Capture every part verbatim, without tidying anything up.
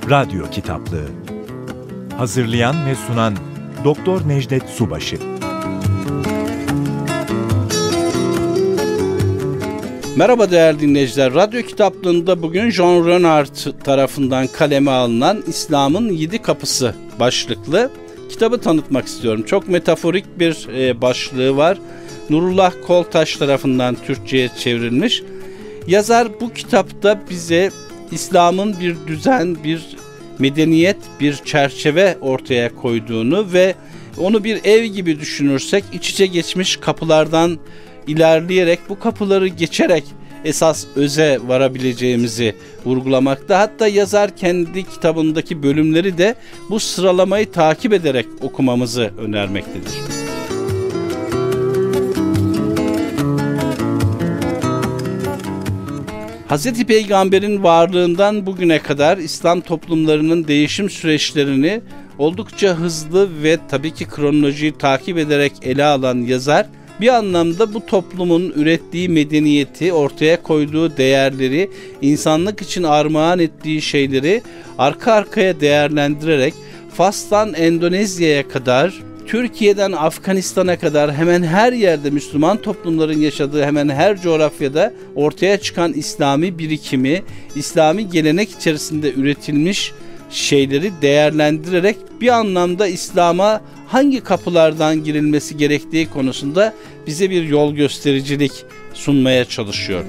Radyo Kitaplığı. Hazırlayan ve sunan Doktor Necdet Subaşı. Merhaba değerli dinleyiciler. Radyo Kitaplığı'nda bugün John Renard tarafından kaleme alınan İslam'ın Yedi Kapısı başlıklı kitabı tanıtmak istiyorum. Çok metaforik bir e, başlığı var. Nurullah Koltaş tarafından Türkçe'ye çevrilmiş. Yazar bu kitapta bize İslam'ın bir düzen, bir medeniyet, bir çerçeve ortaya koyduğunu ve onu bir ev gibi düşünürsek iç içe geçmiş kapılardan ilerleyerek, bu kapıları geçerek esas öze varabileceğimizi vurgulamakta. Hatta yazar kendi kitabındaki bölümleri de bu sıralamayı takip ederek okumamızı önermektedir. Hazreti Peygamber'in varlığından bugüne kadar İslam toplumlarının değişim süreçlerini oldukça hızlı ve tabii ki kronolojiyi takip ederek ele alan yazar, bir anlamda bu toplumun ürettiği medeniyeti, ortaya koyduğu değerleri, insanlık için armağan ettiği şeyleri arka arkaya değerlendirerek Fas'tan Endonezya'ya kadar, Türkiye'den Afganistan'a kadar hemen her yerde Müslüman toplumların yaşadığı hemen her coğrafyada ortaya çıkan İslami birikimi, İslami gelenek içerisinde üretilmiş şeyleri değerlendirerek bir anlamda İslam'a hangi kapılardan girilmesi gerektiği konusunda bize bir yol göstericilik sunmaya çalışıyor.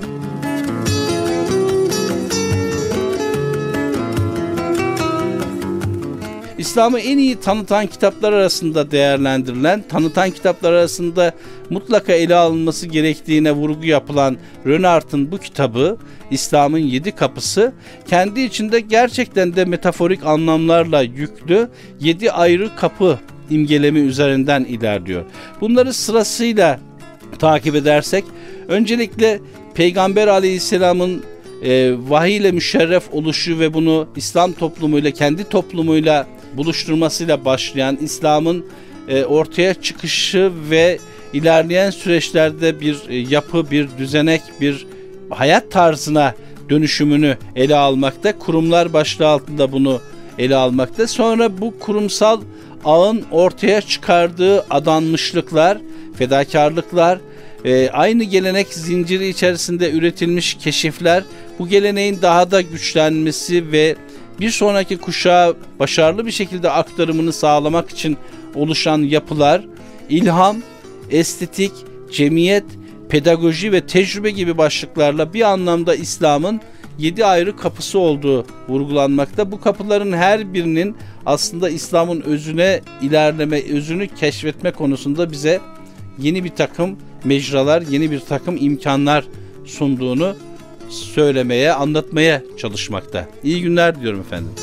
İslam'ı en iyi tanıtan kitaplar arasında değerlendirilen, tanıtan kitaplar arasında mutlaka ele alınması gerektiğine vurgu yapılan Renard'ın bu kitabı, İslam'ın Yedi Kapısı, kendi içinde gerçekten de metaforik anlamlarla yüklü yedi ayrı kapı imgelemi üzerinden ilerliyor. Bunları sırasıyla takip edersek, öncelikle Peygamber Aleyhisselam'ın e, vahiy ile müşerref oluşu ve bunu İslam toplumuyla, kendi toplumuyla buluşturmasıyla başlayan İslam'ın e, ortaya çıkışı ve ilerleyen süreçlerde bir e, yapı, bir düzenek, bir hayat tarzına dönüşümünü ele almakta. Kurumlar başlığı altında bunu ele almakta. Sonra bu kurumsal ağın ortaya çıkardığı adanmışlıklar, fedakarlıklar, e, aynı gelenek zinciri içerisinde üretilmiş keşifler, bu geleneğin daha da güçlenmesi ve bir sonraki kuşağa başarılı bir şekilde aktarımını sağlamak için oluşan yapılar, ilham, estetik, cemiyet, pedagoji ve tecrübe gibi başlıklarla bir anlamda İslam'ın yedi ayrı kapısı olduğu vurgulanmakta. Bu kapıların her birinin aslında İslam'ın özüne ilerleme, özünü keşfetme konusunda bize yeni bir takım mecralar, yeni bir takım imkanlar sunduğunu söylemeye, anlatmaya çalışmakta. İyi günler diliyorum efendim.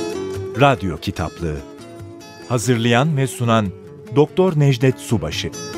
Radyo Kitaplığı. Hazırlayan ve sunan Doktor Necdet Subaşı.